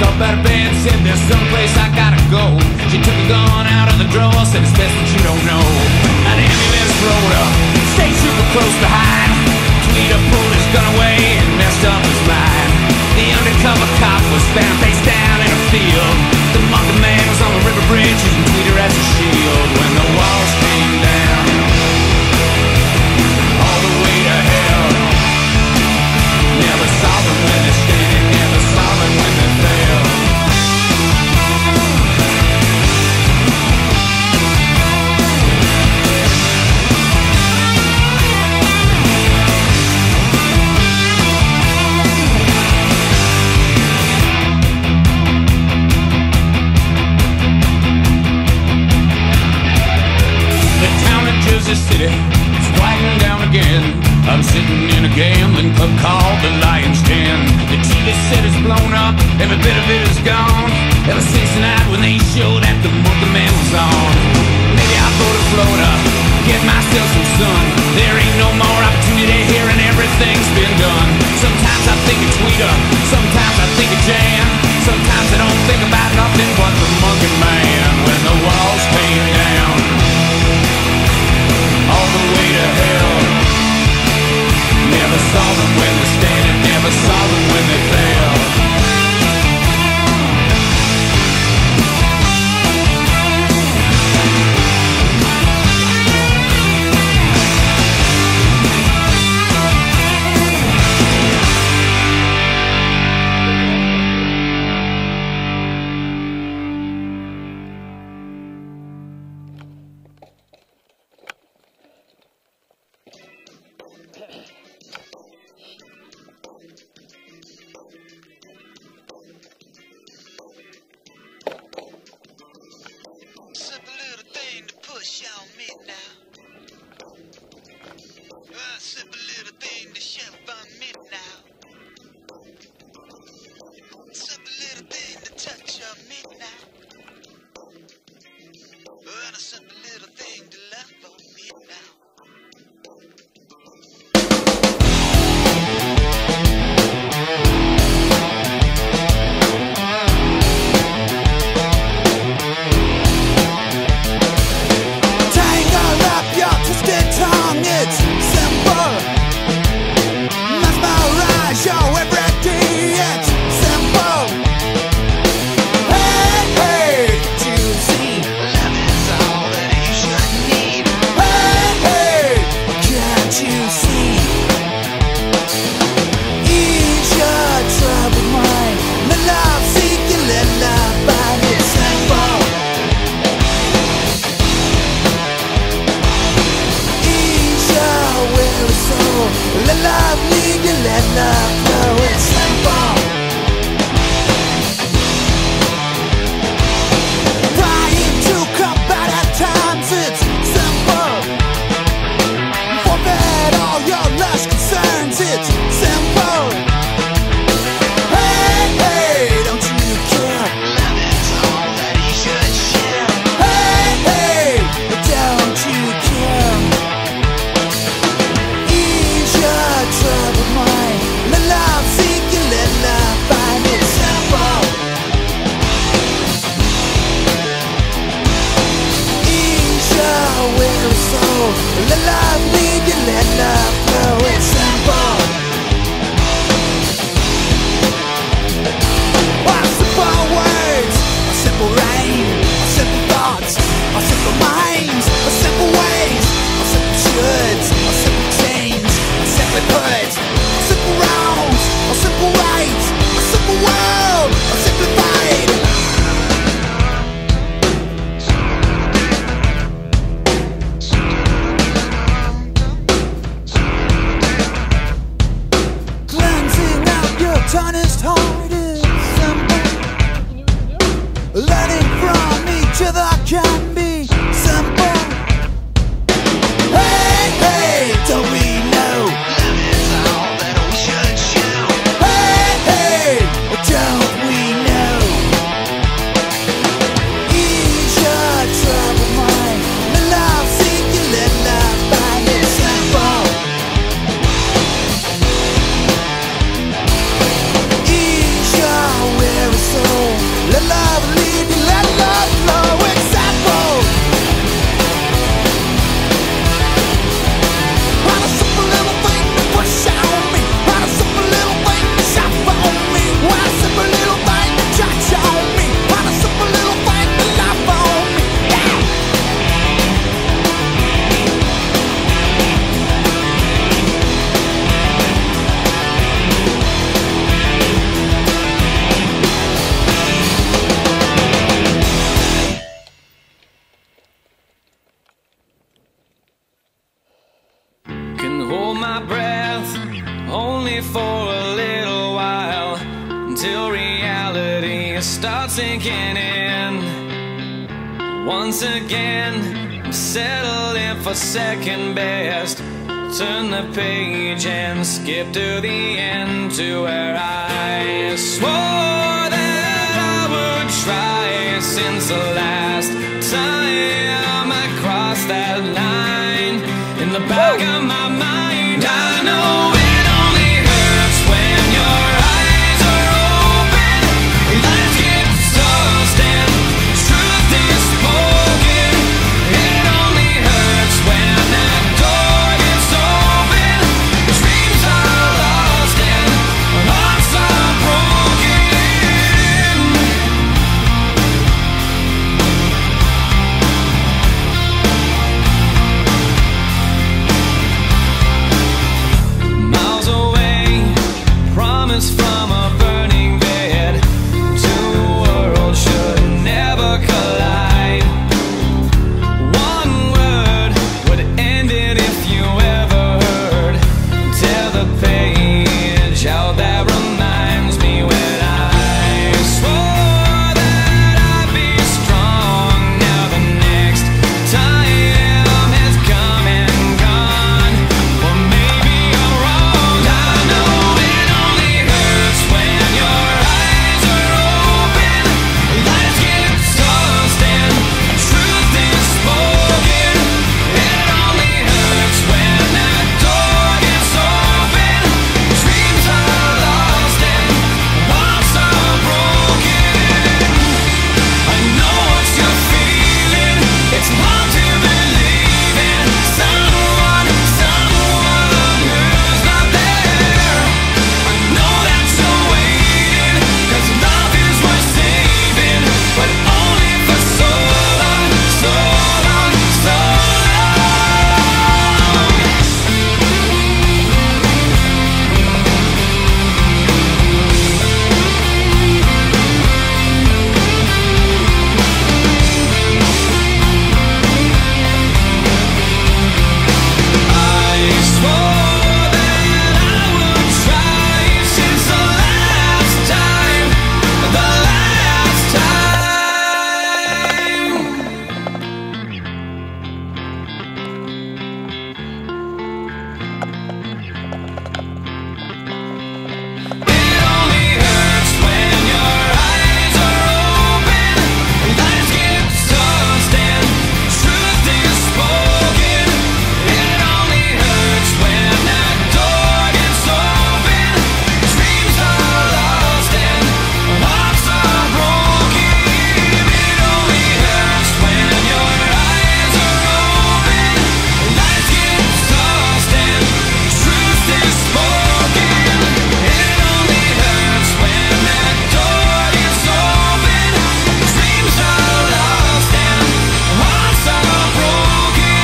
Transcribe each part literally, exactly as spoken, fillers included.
up out of bed, said there's someplace I gotta go. She took a gun out of the drawer, said it's best that you don't know. An ambulance rolled up, stayed super close behind. Tweeter pulled his gun away and messed up his mind. The undercover cop was found face down in a field. The monkey man was on the river bridge using Tweeter as a shield. When the walls came down, all the way to hell. Never saw them when they're standing, never saw them when they fell. The city is winding down again. I'm sitting in a gambling club called the Lion's Den. The T V set is blown up, every bit of it is gone. Ever since the night when they showed that the monkey man was on. Maybe I'll go to Florida, get myself some sun. There ain't no more opportunity here and everything's been done. Sometimes I think of Tweeter, sometimes I think of Jan. Sometimes I don't think about nothing but the monkey man. When the walls came down, all the way to hell. Never saw them when they're standing, never saw them when they fell. So till reality starts sinking in. Once again, I'm settling for second best. Turn the page and skip to the end, to where I swore that I would try. Since the last time I crossed that line, in the back of my mind I know it only hurts when your eyes are open. Lights get tossed and truth is spoken. It only hurts when that door gets open. Dreams are lost and hearts are broken. Miles away, promise from a burning bed. Two worlds should never collide. One word would end it if you ever heard. Tear the page out that reminds me when I swore that I'd be strong. Now the next time has come and gone. Or maybe I'm wrong. I know it only hurts when your eyes are open. Lights get tossed and truth is spoken. It only hurts when that door gets open. Dreams are lost and hearts are broken. I know what you're feeling. It's hard to believe in someone, someone who's not there. I know that you're waiting, 'cause love is worth saving, but only for so long, so long, so long. I swore that I would try since the last time, the last time. It only hurts when your eyes are open. Lights get tossed and truth is spoken. It only hurts when that door gets open. Dreams are lost and hearts are broken. It only hurts when your eyes are open. Lights get tossed and truth is spoken. It only hurts when that door gets open. Dreams are lost and hearts are broken.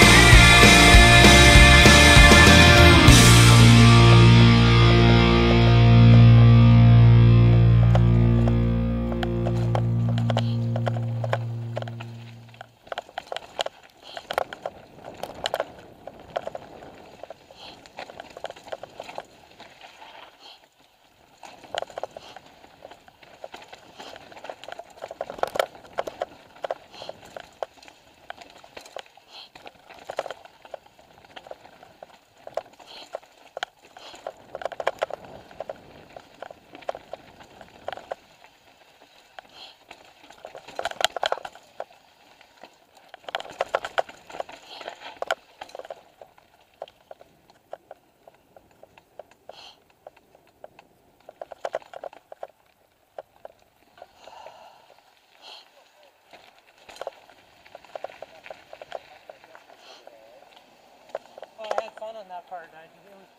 Well, I had fun on that part, and I, it was